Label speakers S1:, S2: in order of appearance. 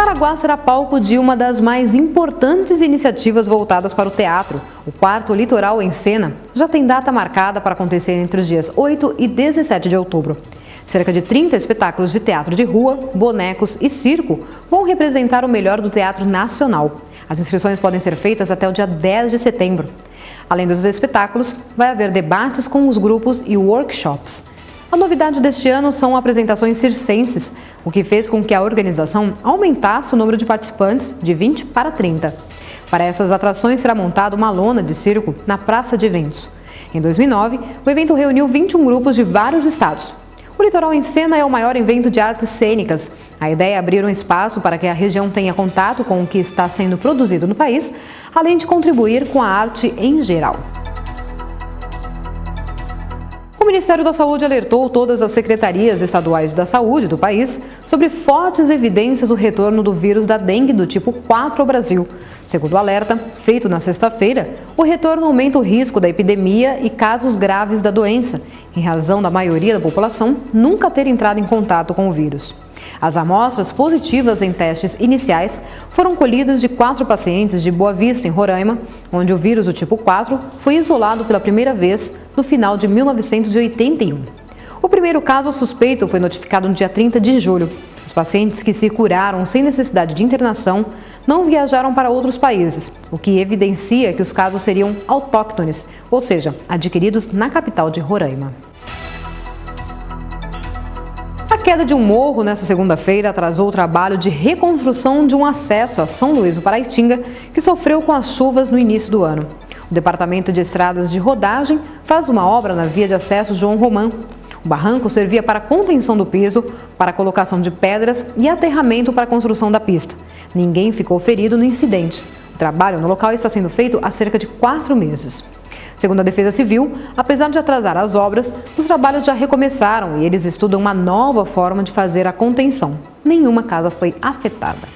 S1: Araguá será palco de uma das mais importantes iniciativas voltadas para o teatro. O quarto Litoral em Cena já tem data marcada para acontecer entre os dias 8 e 17 de outubro. Cerca de 30 espetáculos de teatro de rua, bonecos e circo vão representar o melhor do teatro nacional. As inscrições podem ser feitas até o dia 10 de setembro. Além dos espetáculos, vai haver debates com os grupos e workshops. A novidade deste ano são apresentações circenses, o que fez com que a organização aumentasse o número de participantes de 20 para 30. Para essas atrações será montada uma lona de circo na Praça de Eventos. Em 2009, o evento reuniu 21 grupos de vários estados. O Litoral em Cena é o maior evento de artes cênicas. A ideia é abrir um espaço para que a região tenha contato com o que está sendo produzido no país, além de contribuir com a arte em geral. O Ministério da Saúde alertou todas as secretarias estaduais da saúde do país sobre fortes evidências do retorno do vírus da dengue do tipo 4 ao Brasil. Segundo o alerta, feito na sexta-feira, o retorno aumenta o risco da epidemia e casos graves da doença, em razão da maioria da população nunca ter entrado em contato com o vírus. As amostras positivas em testes iniciais foram colhidas de 4 pacientes de Boa Vista, em Roraima, onde o vírus do tipo 4 foi isolado pela primeira vez no final de 1981. O primeiro caso suspeito foi notificado no dia 30 de julho. Os pacientes que se curaram sem necessidade de internação não viajaram para outros países, o que evidencia que os casos seriam autóctones, ou seja, adquiridos na capital de Roraima. A queda de um morro nesta segunda-feira atrasou o trabalho de reconstrução de um acesso a São Luís do Paraitinga, que sofreu com as chuvas no início do ano. O Departamento de Estradas de Rodagem faz uma obra na via de acesso João Romão. O barranco servia para contenção do piso, para a colocação de pedras e aterramento para a construção da pista. Ninguém ficou ferido no incidente. O trabalho no local está sendo feito há cerca de 4 meses. Segundo a Defesa Civil, apesar de atrasar as obras, os trabalhos já recomeçaram e eles estudam uma nova forma de fazer a contenção. Nenhuma casa foi afetada.